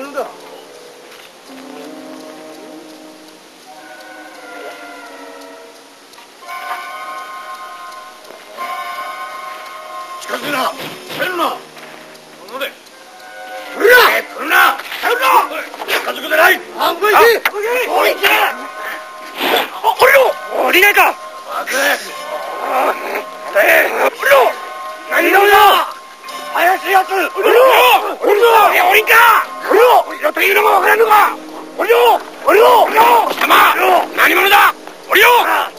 者だ。近づくな。帰るな。なんで。来るな。来るな。帰るな。近づくでない。あ、向いて。おいて。降りろ。降りないか。待て。降りろ。何者だ。怪しいやつ。降りろ。降りろ。降りんか。降りろ。降りろというのもわからんのか。降りろ。降りろ。降りろ。貴様。何者だ。降りろ。